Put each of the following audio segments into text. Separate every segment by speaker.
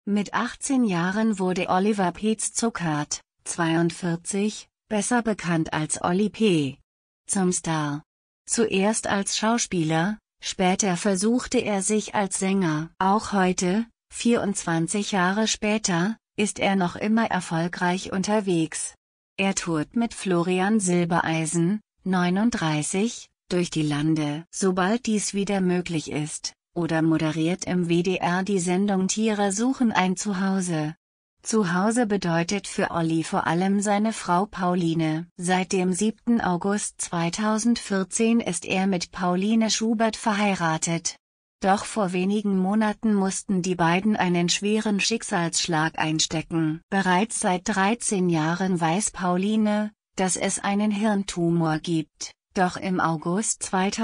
Speaker 1: Mit 18 Jahren wurde Oliver Peetz Zuckert, 42, besser bekannt als Olli P., zum Star. Zuerst als Schauspieler, später versuchte er sich als Sänger. Auch heute, 24 Jahre später, ist er noch immer erfolgreich unterwegs. Er tourt mit Florian Silbereisen, 39, durch die Lande, sobald dies wieder möglich ist, oder moderiert im WDR die Sendung Tiere suchen ein Zuhause. Zuhause bedeutet für Olli vor allem seine Frau Pauline. Seit dem 7. August 2014 ist er mit Pauline Schubert verheiratet. Doch vor wenigen Monaten mussten die beiden einen schweren Schicksalsschlag einstecken. Bereits seit 13 Jahren weiß Pauline, dass es einen Hirntumor gibt, doch im August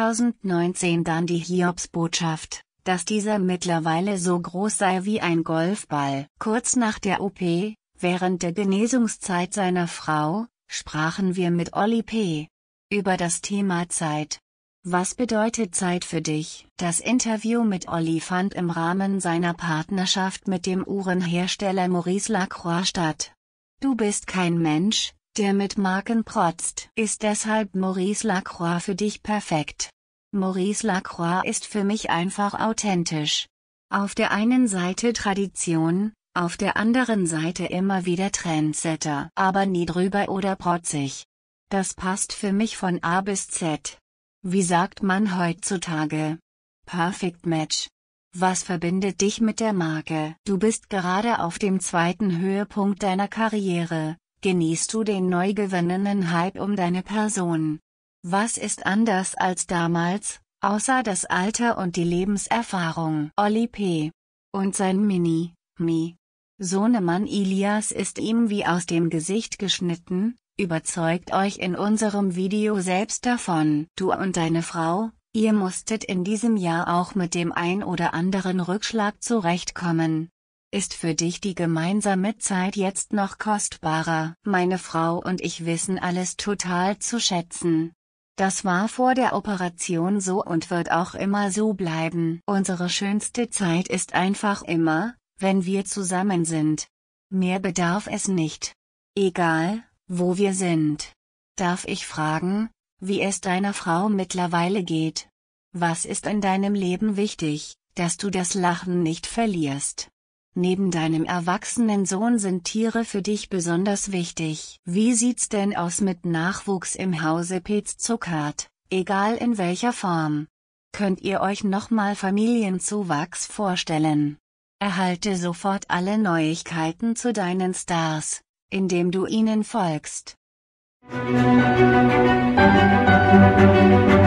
Speaker 1: 2019 dann die Hiobsbotschaft, dass dieser mittlerweile so groß sei wie ein Golfball. Kurz nach der OP, während der Genesungszeit seiner Frau, sprachen wir mit Olli P. über das Thema Zeit. Was bedeutet Zeit für dich? Das Interview mit Olli fand im Rahmen seiner Partnerschaft mit dem Uhrenhersteller Maurice Lacroix statt. Du bist kein Mensch, der mit Marken protzt. Ist deshalb Maurice Lacroix für dich perfekt? Maurice Lacroix ist für mich einfach authentisch. Auf der einen Seite Tradition, auf der anderen Seite immer wieder Trendsetter, aber nie drüber oder protzig. Das passt für mich von A bis Z. Wie sagt man heutzutage? Perfect Match. Was verbindet dich mit der Marke? Du bist gerade auf dem zweiten Höhepunkt deiner Karriere. Genießt du den neu gewonnenen Hype um deine Person? Was ist anders als damals, außer das Alter und die Lebenserfahrung? Olli P. und sein Mini-Me. Sohnemann Ilias ist ihm wie aus dem Gesicht geschnitten. Überzeugt euch in unserem Video selbst davon. Du und deine Frau, ihr musstet in diesem Jahr auch mit dem ein oder anderen Rückschlag zurechtkommen. Ist für dich die gemeinsame Zeit jetzt noch kostbarer? Meine Frau und ich wissen alles total zu schätzen. Das war vor der Operation so und wird auch immer so bleiben. Unsere schönste Zeit ist einfach immer, wenn wir zusammen sind. Mehr bedarf es nicht. Egal, wo wir sind. Darf ich fragen, wie es deiner Frau mittlerweile geht? Was ist in deinem Leben wichtig, dass du das Lachen nicht verlierst? Neben deinem erwachsenen Sohn sind Tiere für dich besonders wichtig. Wie sieht's denn aus mit Nachwuchs im Hause Peetz Zuckert, egal in welcher Form? Könnt ihr euch nochmal Familienzuwachs vorstellen? Erhalte sofort alle Neuigkeiten zu deinen Stars, indem du ihnen folgst.